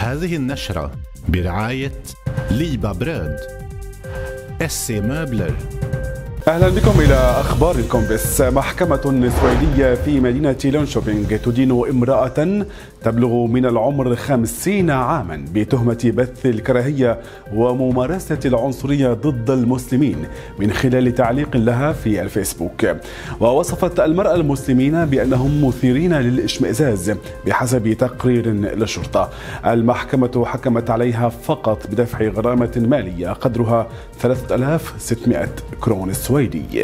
هذه النشرة برعاية ليبا بريد SC مبلر. أهلا بكم إلى أخبار الكومبس. محكمة سويدية في مدينة لونشوبينغ تدين امرأة تبلغ من العمر 50 عاما بتهمة بث الكراهية وممارسة العنصرية ضد المسلمين من خلال تعليق لها في الفيسبوك. ووصفت المرأة المسلمين بأنهم مثيرين للإشمئزاز بحسب تقرير للشرطة. المحكمة حكمت عليها فقط بدفع غرامة مالية قدرها 3600 كرون سويدية.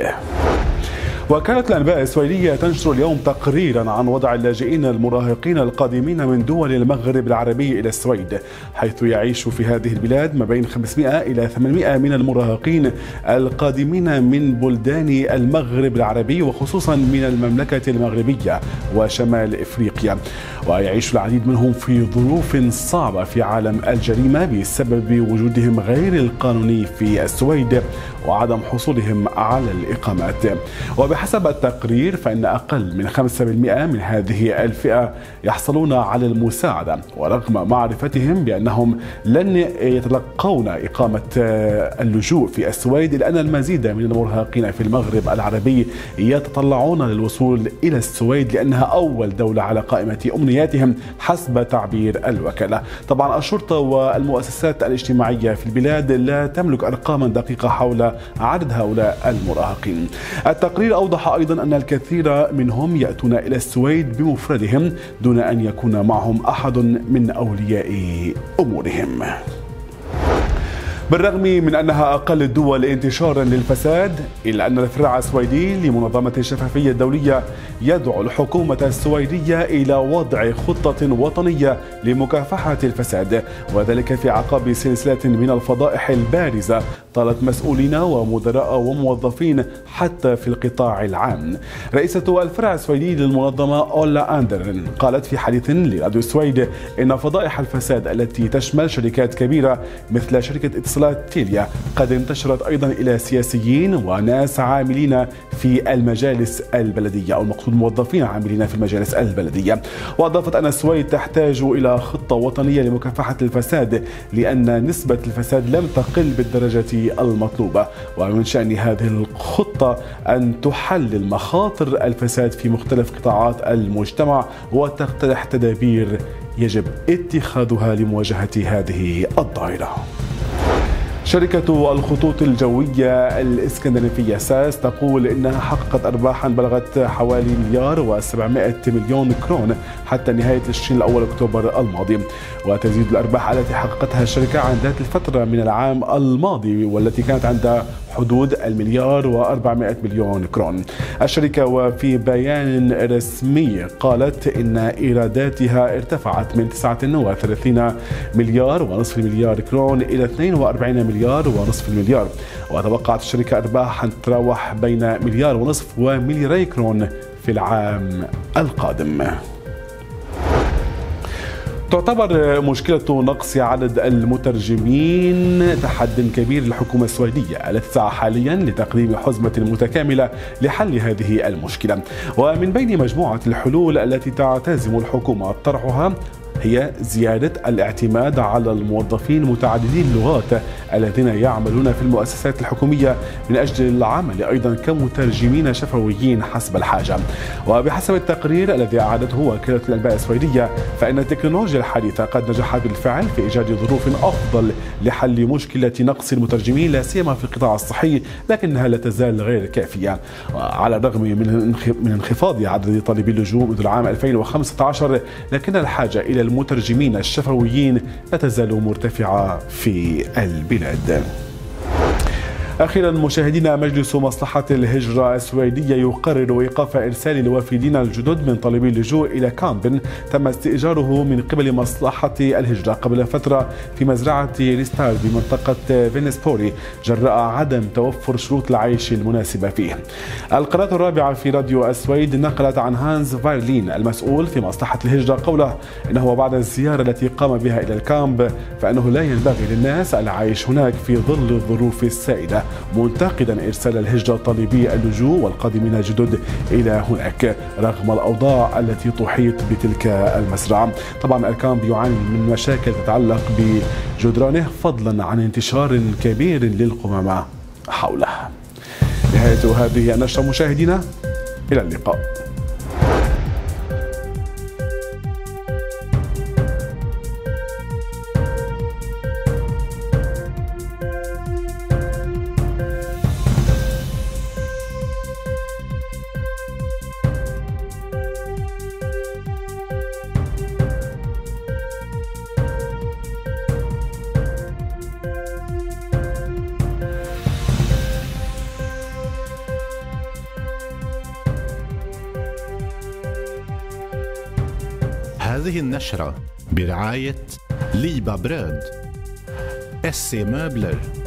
وكانت الأنباء السويدية تنشر اليوم تقريرا عن وضع اللاجئين المراهقين القادمين من دول المغرب العربي إلى السويد، حيث يعيش في هذه البلاد ما بين 500 إلى 800 من المراهقين القادمين من بلدان المغرب العربي وخصوصا من المملكة المغربية وشمال إفريقيا. ويعيش العديد منهم في ظروف صعبة في عالم الجريمة بسبب وجودهم غير القانوني في السويد وعدم حصولهم على الإقامات. وبحسب التقرير فإن أقل من 5% من هذه الفئة يحصلون على المساعدة، ورغم معرفتهم بأنهم لن يتلقون إقامة اللجوء في السويد، إلا أن المزيد من المراهقين في المغرب العربي يتطلعون للوصول إلى السويد لأنها أول دولة على قائمة أمنياتهم حسب تعبير الوكالة. طبعا الشرطة والمؤسسات الاجتماعية في البلاد لا تملك أرقاما دقيقة حول عدد هؤلاء المراهقين. التقرير أوضح أيضا أن الكثير منهم يأتون إلى السويد بمفردهم دون أن يكون معهم أحد من أولياء أمورهم. بالرغم من أنها أقل الدول انتشارا للفساد، إلا أن الفرع السويدي لمنظمة الشفافية الدولية يدعو الحكومة السويدية إلى وضع خطة وطنية لمكافحة الفساد، وذلك في أعقاب سلسلة من الفضائح البارزة طالت مسؤولين ومدراء وموظفين حتى في القطاع العام. رئيسة الفرع السويدي للمنظمة أولا أندرن قالت في حديث لراديو السويد إن فضائح الفساد التي تشمل شركات كبيرة مثل شركة اتصالات تيليا قد انتشرت أيضا إلى سياسيين وناس عاملين في المجالس البلدية، أو المقصود موظفين عاملين في المجالس البلدية. وأضافت أن السويد تحتاج إلى خطة وطنية لمكافحة الفساد لأن نسبة الفساد لم تقل بالدرجة المطلوبة، ومن شأن هذه الخطة أن تحلل مخاطر الفساد في مختلف قطاعات المجتمع وتقترح تدابير يجب اتخاذها لمواجهة هذه الظاهرة. شركة الخطوط الجوية الإسكندنافية ساس تقول إنها حققت أرباحا بلغت حوالي 1,700,000,000 كرون حتى نهاية تشرين الأول أكتوبر الماضي، وتزيد الأرباح التي حققتها الشركة عن ذات الفترة من العام الماضي والتي كانت عند حدود 1,400,000,000 كرون. الشركة وفي بيان رسمي قالت إن إيراداتها ارتفعت من 39.5 مليار كرون إلى 42.5 مليار، وتوقعت الشركة أرباحا تتراوح بين 1.5 مليار و2 كرون في العام القادم. تعتبر مشكلة نقص عدد المترجمين تحد كبير للحكومة السويدية التي تسعى حاليا لتقديم حزمة متكاملة لحل هذه المشكلة. ومن بين مجموعة الحلول التي تعتزم الحكومة طرحها هي زيادة الاعتماد على الموظفين متعددي اللغات الذين يعملون في المؤسسات الحكومية من أجل العمل أيضا كمترجمين شفويين حسب الحاجة. وبحسب التقرير الذي أعادته وكالة الأنباء السويدية فإن التكنولوجيا الحديثة قد نجحت بالفعل في إيجاد ظروف أفضل لحل مشكلة نقص المترجمين لا سيما في القطاع الصحي، لكنها لا تزال غير كافية. وعلى الرغم من انخفاض عدد طالبي اللجوء منذ العام 2015، لكن الحاجة إلى المترجمين الشفويين لا تزال مرتفعة في البلاد. أخيرا مشاهدينا، مجلس مصلحة الهجرة السويدية يقرر إيقاف إرسال الوافدين الجدد من طالبي اللجوء إلى كامب تم استئجاره من قبل مصلحة الهجرة قبل فترة في مزرعة ريستار بمنطقة فينسبوري جراء عدم توفر شروط العيش المناسبة فيه. القناة الرابعة في راديو السويد نقلت عن هانز فايرلين المسؤول في مصلحة الهجرة قوله إنه بعد الزيارة التي قام بها إلى الكامب فإنه لا ينبغي للناس العيش هناك في ظل الظروف السائدة، الدولة، منتقدا إرسال الهجرة طالبي اللجوء والقادمين الجدد إلى هناك رغم الأوضاع التي تحيط بتلك المزرعة. طبعا الأركان بيعاني من مشاكل تتعلق بجدرانه فضلا عن انتشار كبير للقمامة حوله. نهاية هذه النشرة مشاهدينا، إلى اللقاء. هذه النشرة برعاية ليبا برود، SC مبلر.